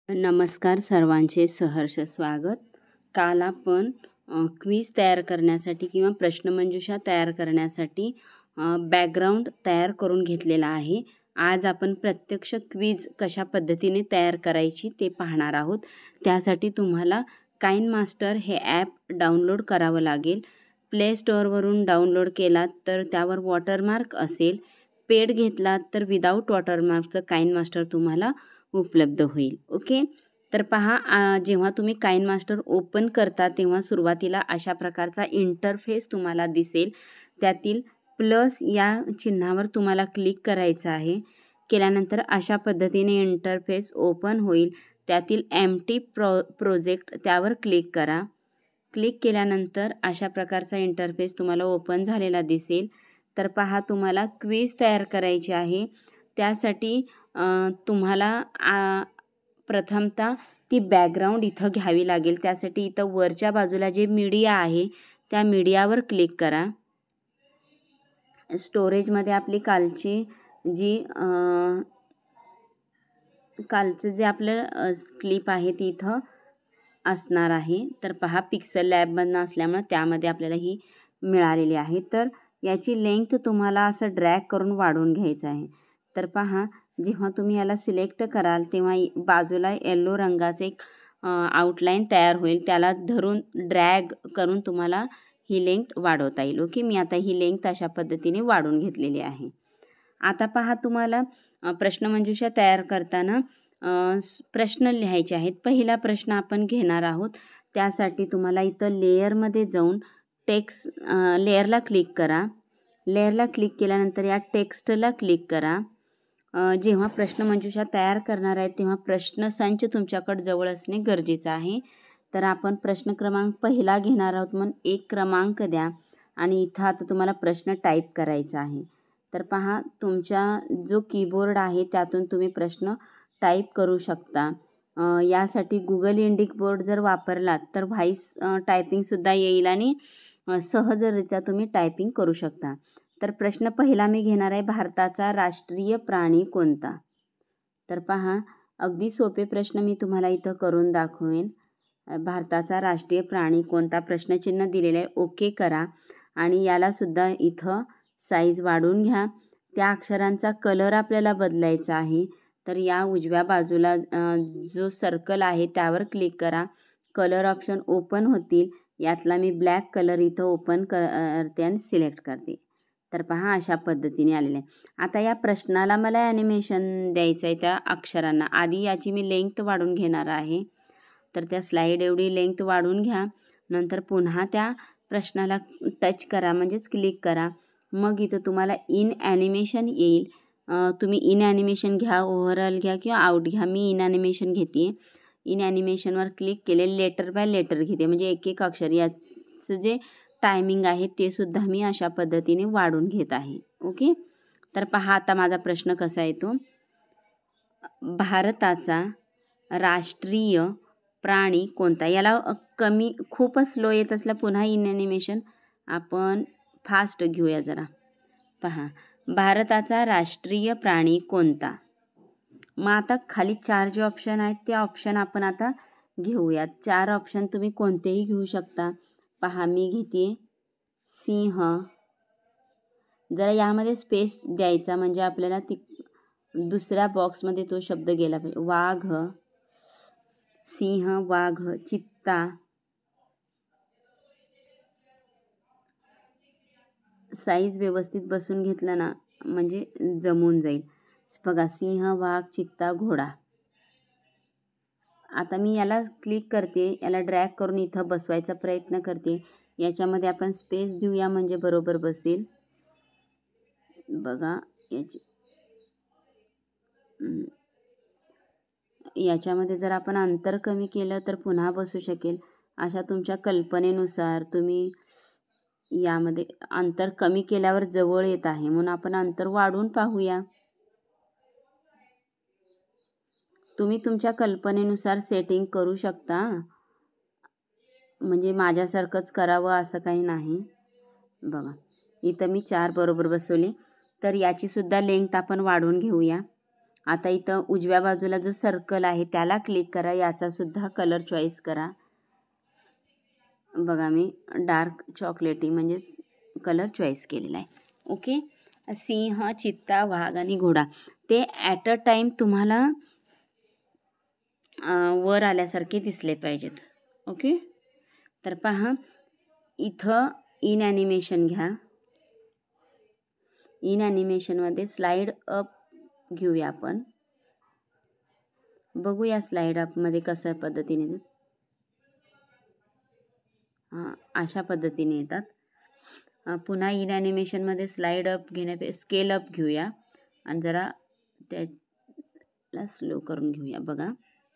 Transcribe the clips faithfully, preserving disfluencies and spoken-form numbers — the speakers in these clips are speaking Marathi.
नमस्कार सर्वांचे सहर्ष स्वागत. काल आपण क्विज तयार करण्यासाठी किंवा प्रश्नमंजुषा तयार करण्यासाठी बॅकग्राऊंड तयार करून घेतलेला आहे. आज आपण प्रत्यक्ष क्विज कशा पद्धतीने तयार करायची ते पाहणार आहोत. त्यासाठी तुम्हाला काइन मास्टर हे ॲप डाउनलोड करावं लागेल. प्ले स्टोअरवरून डाउनलोड केलात तर त्यावर वॉटरमार्क असेल. पेड घेतलात तर विदाऊट वॉटरमार्कचं काइन मास्टर तुम्हाला उपलब्ध होईल. ओके, तर पहा, जेव्हा तुम्ही काइन मास्टर ओपन करता तेव्हा सुरुवातीला अशा प्रकारचा इंटरफेस तुम्हाला दिसेल. त्यातील प्लस या चिन्हावर तुम्हाला क्लिक करायचं आहे. केल्यानंतर अशा पद्धतीने इंटरफेस ओपन होईल. त्यातील एम्प्टी प्रो प्रोजेक्ट त्यावर क्लिक करा. क्लिक केल्यानंतर अशा प्रकारचा इंटरफेस तुम्हाला ओपन झालेला दिसेल. तर पहा, तुम्हाला क्विज तयार करायची आहे. त्यासाठी तुम्हाला प्रथमतः ती बॅकग्राऊंड इथं घ्यावी लागेल. त्यासाठी इथं वरच्या बाजूला जे मीडिया आहे त्या मीडियावर क्लिक करा. स्टोरेजमध्ये आपली कालची जी कालचं जे आपलं क्लिप आहे ती इथं असणार आहे. तर पहा, पिक्सल लॅबमधनं असल्यामुळे त्यामध्ये आपल्याला ही मिळालेली आहे. तर याची लेंथ तुम्हाला असं ड्रॅग करून वाढवून घ्यायचं आहे. तर पहा, जेव्हा तुम्ही याला सिलेक्ट कराल तेव्हा बाजूला येलो रंगाचे एक आउटलाईन तयार होईल. त्याला धरून ड्रॅग करून तुम्हाला ही लेंथ वाढवता येईल. ओके, मी आता ही लेंथ अशा पद्धतीने वाढवून घेतलेली आहे. आता पहा, तुम्हाला प्रश्नमंजुषा तयार करताना प्रश्न लिहायचे आहेत. पहिला प्रश्न आपण घेणार आहोत. त्यासाठी तुम्हाला इथं लेअरमध्ये जाऊन टेक्स्ट लेअरला क्लिक करा. लेअरला क्लिक केल्यानंतर या टेक्स्टला क्लिक करा. जेव्हा प्रश्नमंजुषा तयार करणार आहे तेव्हा प्रश्नसंच तुमच्याकडे जवळ असणे गरजेचं आहे. तर आपण प्रश्न क्रमांक पहिला घेणार आहोत, म्हणून एक क्रमांक द्या आणि इथं आता तुम्हाला प्रश्न टाईप करायचा आहे. तर पहा, तुमच्या जो कीबोर्ड आहे त्यातून तुम्ही प्रश्न टाईप करू शकता. यासाठी गुगल इंडिक बोर्ड जर वापरलात तर व्हॉइस टायपिंगसुद्धा येईल आणि सहजरित्या तुम्ही टायपिंग करू शकता. तर प्रश्न पहिला मी घेणार आहे, भारताचा राष्ट्रीय प्राणी कोणता? तर पहा, अगदी सोपे प्रश्न मी तुम्हाला इथं करून दाखवेन. भारताचा राष्ट्रीय प्राणी कोणता प्रश्नचिन्ह दिलेलं आहे. ओके करा आणि यालासुद्धा इथं साईज वाढवून घ्या. त्या अक्षरांचा कलर आपल्याला बदलायचा आहे. तर या उजव्या बाजूला जो सर्कल आहे त्यावर क्लिक करा. कलर ऑप्शन ओपन होतील. यातला मी ब्लॅक कलर इथं ओपन करते आणि सिलेक्ट करते. तर पहा, अशा पद्धतीने आलेलं आहे. आता या प्रश्नाला मला ॲनिमेशन द्यायचं आहे त्या अक्षरांना. आधी याची मी लेंथ वाढवून घेणार आहे. तर त्या स्लाईड एवढी लेंथ वाढवून घ्या. नंतर पुन्हा त्या प्रश्नाला टच करा, म्हणजेच क्लिक करा. मग इथं तुम्हाला इन ॲनिमेशन येईल. तुम्ही इन ॲनिमेशन घ्या, ओव्हरऑल घ्या किंवा आउट घ्या. मी इन ॲनिमेशन घेते. इन ॲनिमेशनवर क्लिक केले, लेटर बाय लेटर घेते, म्हणजे एक एक अक्षर. याचं जे टायमिंग आहे ते सुद्धा मी अशा पद्धतीने वाढून घेत आहे. ओके, तर पहा आता माझा प्रश्न कसा येतो. भारताचा राष्ट्रीय प्राणी कोणता? याला कमी खूपच स्लो येत असलं पुन्हा इन ॲनिमेशन आपण फास्ट घेऊया जरा. पहा, भारताचा राष्ट्रीय प्राणी कोणता? मग आता खाली चार जे ऑप्शन आहेत ते ऑप्शन आपण आता घेऊयात. चार ऑप्शन तुम्ही कोणतेही घेऊ शकता. पहा, मी घेते सिंह. जरा यामध्ये स्पेस द्यायचा म्हणजे आपल्याला ती दुसऱ्या बॉक्समध्ये तो शब्द गेला पाहिजे. वाघ, सिंह, वाघ, चित्ता, साईज व्यवस्थित बसून घेतला ना म्हणजे जमून जाईल. बघा, सिंह, वाघ, चित्ता, घोडा. आता मी याला क्लिक करते, याला ड्रॅग करून इथं बसवायचा प्रयत्न करते. याच्यामध्ये आपण स्पेस देऊया म्हणजे बरोबर बसेल. बघा, याची याच्यामध्ये जर आपण अंतर कमी केलं तर पुन्हा बसू शकेल. अशा तुमच्या कल्पनेनुसार तुम्ही यामध्ये अंतर कमी केल्यावर जवळ येत आहे, म्हणून आपण अंतर वाढवून पाहूया. तुम्ही तुमच्या कल्पनेनुसार सेटिंग करू शकता, म्हणजे माझ्यासारखंच करावं असं काही नाही. बघा, इथं मी चार बरोबर बसवले. तर याची सुद्धा लेंथ आपण वाढवून घेऊया. आता इथं उजव्या बाजूला जो सर्कल आहे त्याला क्लिक करा, याचासुद्धा कलर चॉईस करा. बघा मी डार्क चॉकलेटी म्हणजे कलर चॉईस केलेला आहे. ओके. सिंह, चित्ता, वाघ आणि घोडा ते ॲट अ टाईम तुम्हाला वर आल्यासारखे दिसले पाहिजेत. ओके. तर पहा इथं इन ॲनिमेशन घ्या. इन ॲनिमेशनमध्ये स्लाईड अप घेऊया आपण. बघूया स्लाईड अपमध्ये कसं पद्धतीने हां अशा पद्धतीने येतात. पुन्हा इन ॲनिमेशनमध्ये स्लाईड अप घेण्यापे स्केल अप घेऊया आणि जरा त्याला स्लो करून घेऊया. बघा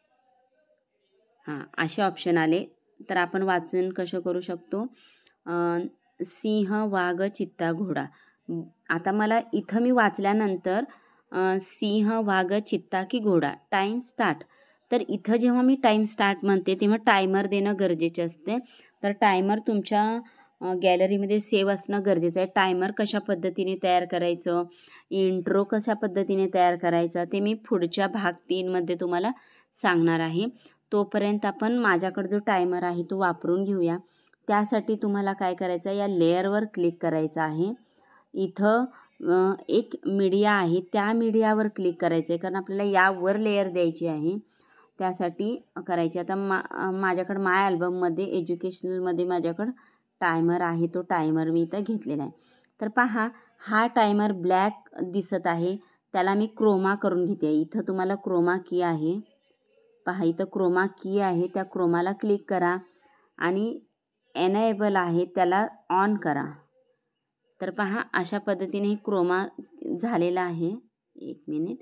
हां असे ऑप्शन आले. तर आपण वाचन कसं करू शकतो. सिंह, वाघ, चित्ता, घोडा. आता मला इथं मी वाचल्यानंतर सिंह, वाघ, चित्ता की घोडा टाईम स्टार्ट. तर इथं जेव्हा मी टाईम स्टार्ट म्हणते तेव्हा टायमर देणं गरजेचे असते. तर टायमर तुमच्या गॅलरीमध्ये सेव्ह असणं गरजेचं आहे. टायमर कशा पद्धतीने तयार करायचं, इंट्रो कशा पद्धतीने तयार करायचा ते मी पुढच्या भाग तीनमध्ये तुम्हाला सांगणार आहे. तोपर्यंत आपण माझ्याकडे जो टायमर आहे तो वापरून घेऊया. त्यासाठी तुम्हाला काय करायचं आहे, या लेअरवर क्लिक करायचं आहे. इथं एक मीडिया आहे त्या मीडियावर क्लिक करायचं आहे, कारण आपल्याला यावर लेअर द्यायची आहे. त्यासाठी करायची. आता मा माझ्याकडं माय अल्बममध्ये एज्युकेशनलमध्ये माझ्याकडं टायमर आहे. तो टायमर मी इथं घेतलेला आहे. तर पहा हा टायमर ब्लॅक दिसत आहे, त्याला मी क्रोमा करून घेते. इथं तुम्हाला क्रोमा की आहे. पहा इथं क्रोमा की आहे, त्या क्रोमाला क्लिक करा आणि एनेबल आहे त्याला ऑन करा. तर पहा अशा पद्धतीने क्रोमा झालेला आहे. एक मिनिट.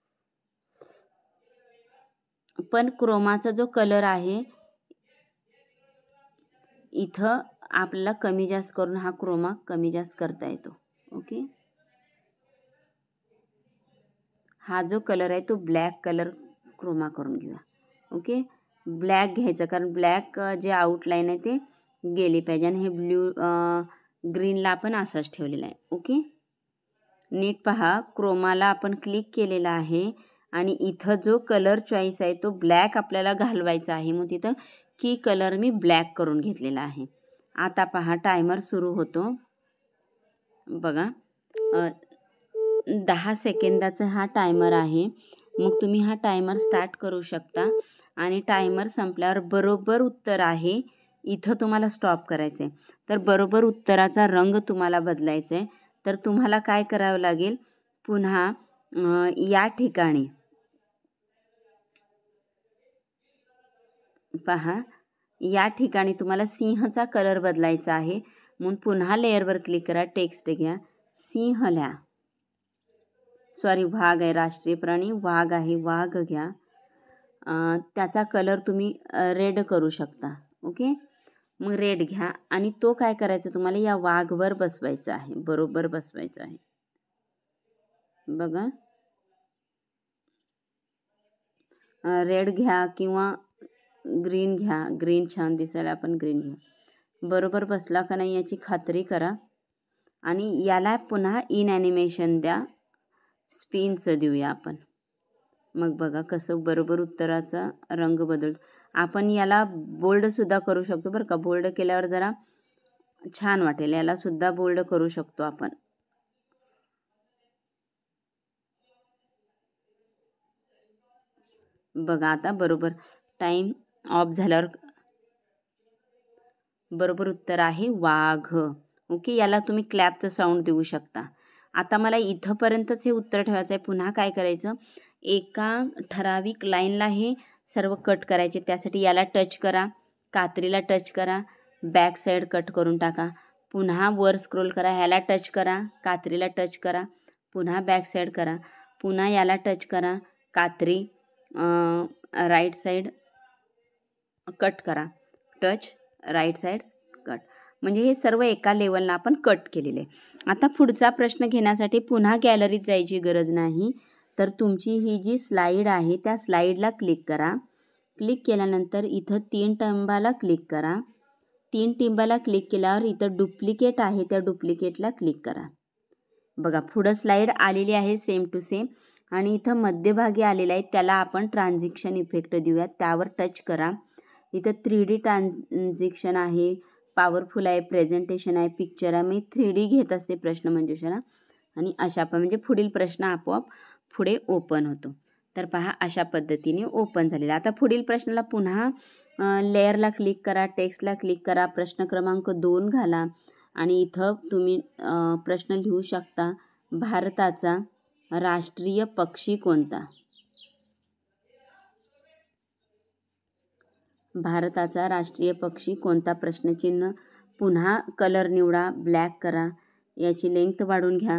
पण क्रोमाचा जो कलर आहे इथं आपल्याला कमी जास्त करून हा क्रोमा कमी जास्त करता येतो. ओके. हा जो कलर आहे तो ब्लॅक कलर क्रोमा करून घेऊया. ओके. ब्लॅक घ्यायचं, कारण ब्लॅक जे आउटलाईन आहे ते गेली पाहिजे आणि हे ब्ल्यू ग्रीनला आपण असाच ठेवलेला आहे. ओके. नीट पहा क्रोमाला आपण क्लिक केलेला आहे आणि इथं जो कलर चॉईस आहे तो ब्लॅक आपल्याला घालवायचा आहे. मग तिथं की कलर मी ब्लॅक करून घेतलेला आहे. आता पहा टायमर सुरू होतो. बघा दहा सेकंदाचा हा टायमर आहे. मग तुम्ही हा टायमर स्टार्ट करू शकता आणि टायमर संपल्यावर बरोबर उत्तर आहे इथं तुम्हाला स्टॉप करायचं आहे. तर बरोबर उत्तराचा रंग तुम्हाला बदलायचा आहे. तर तुम्हाला काय करावं लागेल, पुन्हा या ठिकाणी पहा या ठिकाणी तुम्हाला सिंहचा कलर बदलायचा आहे. म्हणून पुन्हा लेअरवर क्लिक करा, टेक्स्ट घ्या, सिंह लिहा. सॉरी वाघ आहे, राष्ट्रीय प्राणी वाघ आहे, वाघ घ्या. त्याचा कलर तुम्ही रेड करू शकता. ओके. मग रेड घ्या आणि तो काय करायचा तुम्हाला या वाघवर बसवायचा आहे, बरोबर बसवायचा आहे. बघा रेड घ्या किंवा ग्रीन घ्या. ग्रीन छान दिसायला आपण ग्रीन घ्या. बरोबर बसला का नाही याची खात्री करा आणि याला पुन्हा इन ॲनिमेशन द्या. स्पिनचं देऊया आपण. मग बघा कसं बरोबर उत्तराचा रंग बदलतो. आपण याला बोल्डसुद्धा करू शकतो बरं का. बोल्ड केल्यावर जरा छान वाटेल. याला सुद्धा बोल्ड करू शकतो आपण. बघा आता बरोबर टाईम ऑफ झाल्यावर बरोबर उत्तर आहे वाघ. ओके. याला तुम्ही क्लॅपचं साऊंड देऊ शकता. आता मला इथंपर्यंतच हे उत्तर ठेवायचं आहे. पुन्हा काय करायचं, एका ठराविक लाईनला हे सर्व कट करायचे. त्यासाठी याला टच करा, कात्रीला टच करा, बॅक साईड कट करून टाका. पुन्हा वर स्क्रोल करा, ह्याला टच करा, कात्रीला टच करा, पुन्हा बॅक साईड करा, पुन्हा याला टच करा, कात्री राईट साईड कट करा, टच राईट साईड कट. म्हणजे हे सर्व एका लेवलला आपण कट केलेले. आता पुढचा प्रश्न घेण्यासाठी पुन्हा गॅलरीत जायची गरज नाही. तर तुमची ही जी स्लाईड आहे त्या स्लाईडला क्लिक करा. क्लिक केल्यानंतर इथं तीन टिंबाला क्लिक करा. तीन टिंबाला क्लिक केल्यावर इथं डुप्लिकेट आहे, त्या डुप्लिकेटला क्लिक करा. बघा पुढं स्लाईड आलेली आहे सेम टू सेम. आणि इथं मध्यभागी आलेला आहे त्याला आपण ट्रान्झिक्शन इफेक्ट देऊयात. त्यावर टच करा. इथं थ्री डी ट्रान्झिक्शन आहे, पॉवरफुल आहे, प्रेझेंटेशन आहे, पिक्चर आहे. मी थ्री डी घेत असते प्रश्नमंजुषा आणि अशा पण म्हणजे पुढील प्रश्न आपोआप पुढे ओपन होतो. तर पहा अशा पद्धतीने ओपन झालेला. आता पुढील प्रश्नाला पुन्हा लेअरला क्लिक करा, टेक्स्टला क्लिक करा, प्रश्न क्रमांक दोन घाला आणि इथं तुम्ही प्रश्न लिहू शकता. भारताचा राष्ट्रीय पक्षी कोणता? भारताचा राष्ट्रीय पक्षी कोणता? प्रश्नचिन्ह. पुन्हा कलर निवडा, ब्लॅक करा. याची लेंथ वाढवून घ्या.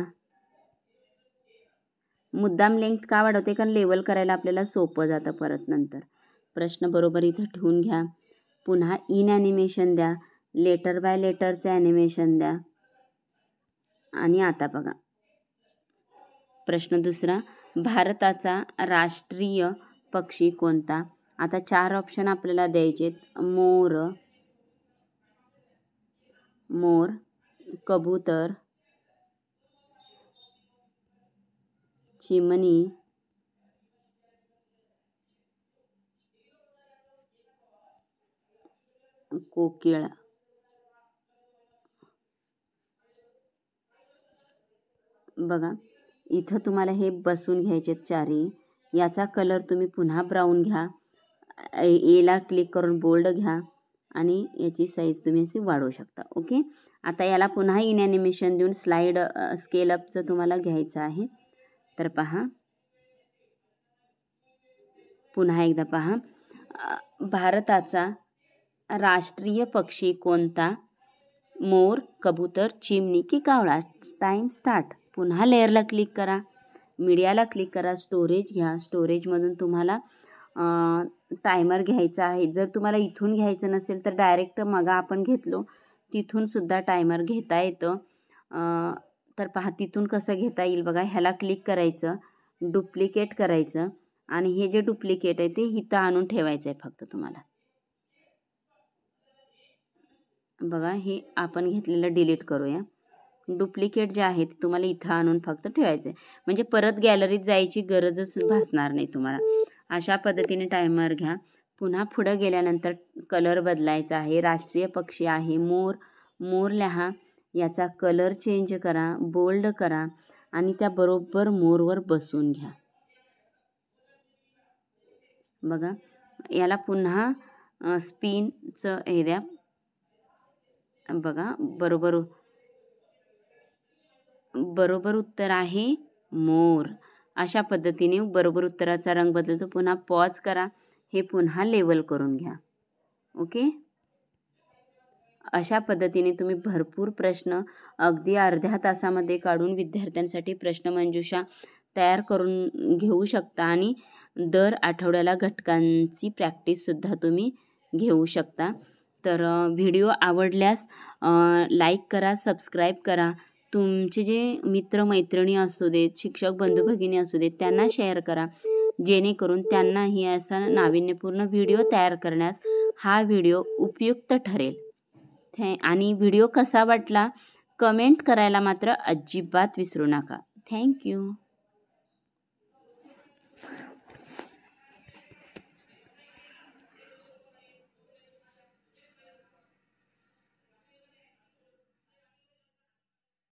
मुद्दाम लेंथ का वाढवते? कारण लेवल करायला आपल्याला सोपं जातं परत नंतर. प्रश्न बरोबर इथं ठेवून घ्या. पुन्हा इन ॲनिमेशन द्या, लेटर बाय लेटरचे ॲनिमेशन द्या. आणि आता बघा प्रश्न दुसरा, भारताचा राष्ट्रीय पक्षी कोणता? आता चार ऑप्शन आपल्याला द्यायचे. मोर, मोर, कबूतर, चिमणी, कोकिळ. बघा इथं तुम्हाला हे बसून घ्यायचे चारी. याचा कलर तुम्ही पुन्हा ब्राऊन घ्या, एला क्लिक करून बोल्ड घ्या आणि याची साईज तुम्ही अशी वाढवू शकता. ओके. आता याला पुन्हा इन ॲनिमेशन देऊन स्लाइड स्केल अपचं तुम्हाला घ्यायचं आहे. तर पहा पुन्हा एकदा पहा, भारताचा राष्ट्रीय पक्षी कोणता? मोर, कबूतर, चिमणी की कावळा? Time start. पुन्हा लेअरला क्लिक करा, मीडियाला क्लिक करा, स्टोरेज घ्या. स्टोरेजमधून तुम्हाला टायमर घ्यायचा आहे. जर तुम्हाला इथून घ्यायचं नसेल तर डायरेक्ट मग आपण घेतलो तिथून सुद्धा टायमर घेता येतं. तर पहा तिथून कसं घेता येईल बघा. ह्याला क्लिक करायचं, डुप्लिकेट करायचं आणि हे जे डुप्लिकेट आहे ते इथं आणून ठेवायचं आहे फक्त तुम्हाला. बघा हे आपण घेतलेलं डिलीट करूया. डुप्लिकेट जे आहे ते तुम्हाला इथं आणून फक्त ठेवायचं आहे, म्हणजे परत गॅलरीत जायची गरजच भासणार नाही तुम्हाला. अशा पद्धतीने टायमर घ्या. पुन्हा पुढं गेल्यानंतर कलर बदलायचा आहे. राष्ट्रीय पक्षी आहे मोर, मोर लिहा. याचा कलर चेंज करा, बोल्ड करा आणि त्याबरोबर मोरवर बसून घ्या. बघा याला पुन्हा स्पिनचं हे द्या. बघा बरोबर बरोबर उत्तर आहे मोर. अशा पद्धतीने बरोबर उत्तराचा रंग बदलतो. पुन्हा पॉज करा, हे पुन्हा लेवल करून घ्या. ओके. अशा पद्धतीने तुम्ही भरपूर प्रश्न अगदी अर्ध्या तासामध्ये काढून विद्यार्थ्यांसाठी प्रश्नमंजुषा तयार करून घेऊ शकता आणि दर आठवड्याला घटकांची प्रॅक्टिससुद्धा तुम्ही घेऊ शकता. तर व्हिडिओ आवडल्यास लाईक करा, सबस्क्राईब करा. तुमचे जे मित्रमैत्रिणी असू देत, शिक्षक बंधू भगिनी असू देत त्यांना शेअर करा, जेणेकरून त्यांनाही असा नाविन्यपूर्ण व्हिडिओ तयार करण्यास हा व्हिडिओ उपयुक्त ठरेल. थॅ आणि व्हिडिओ कसा वाटला कमेंट करायला मात्र अजिबात विसरू नका. थँक्यू.